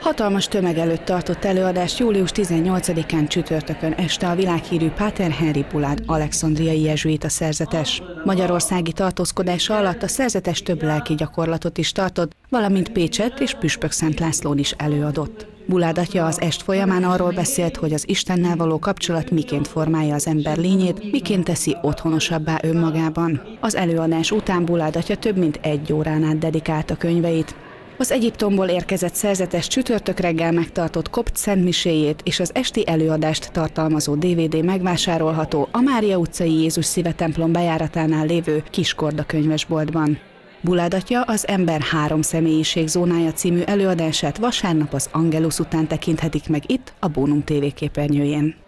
Hatalmas tömeg előtt tartott előadást július 18-án csütörtökön este a világhírű Páter Henri Bulád alexandriai jezsuita szerzetes. Magyarországi tartózkodása alatt a szerzetes több lelki gyakorlatot is tartott, valamint Pécsett és Püspökszent Lászlón is előadott. Bulád atya az est folyamán arról beszélt, hogy az Istennel való kapcsolat miként formálja az ember lényét, miként teszi otthonosabbá önmagában. Az előadás után Bulád atya több mint 1 órán át dedikálta könyveit. Az Egyiptomból érkezett szerzetes csütörtök reggel megtartott kopt szentmiséjét és az esti előadást tartalmazó DVD megvásárolható a Mária utcai Jézus Szíve templom bejáratánál lévő Kiskorda könyvesboltban. Bulád atya az Ember 3 személyiség zónája című előadását vasárnap az Angelus után tekinthetik meg itt a Bónum TV képernyőjén.